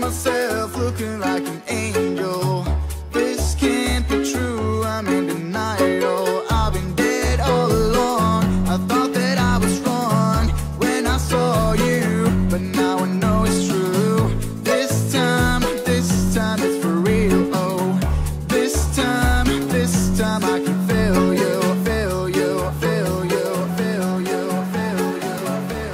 myself looking like an angel. This can't be true, I'm in denial. I've been dead all along. I thought that I was wrong when I saw you, but now I know it's true. This time it's for real. Oh, this time I can feel you, feel you, feel you, feel you, feel you, feel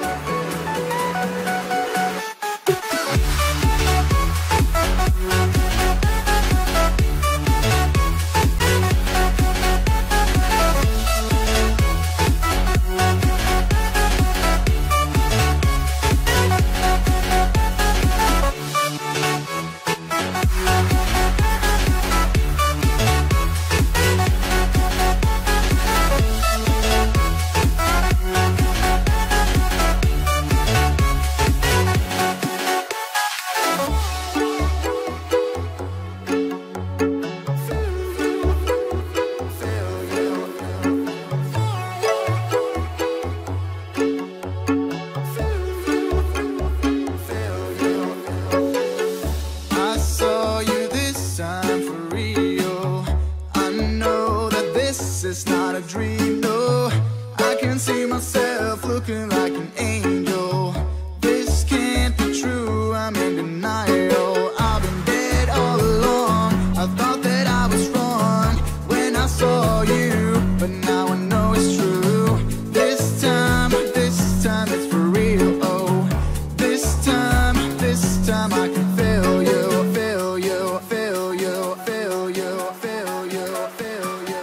it's not a dream, no. I can see myself looking like an angel. This can't be true, I'm in denial. I've been dead all along. I thought that I was wrong when I saw you, but now I know it's true. This time it's for real. Oh, this time I can feel you, feel you, feel you, feel you, feel you, feel you.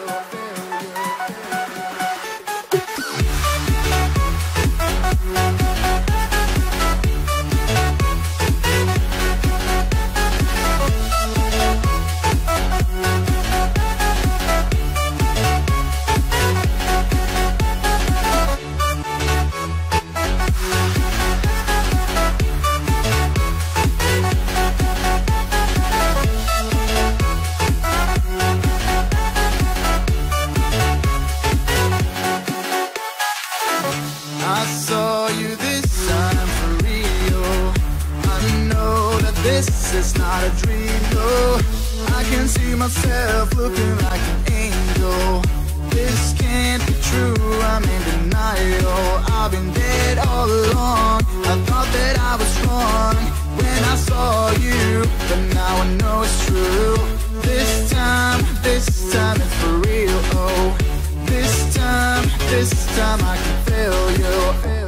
I saw you this time for real. I know that this is not a dream, no. I can see myself looking like an angel. This can't be true, I'm in denial. I've been dead all along. I thought that I was wrong when I saw you, but now I know it's true. This time it's for real. Oh, this time I can feel you.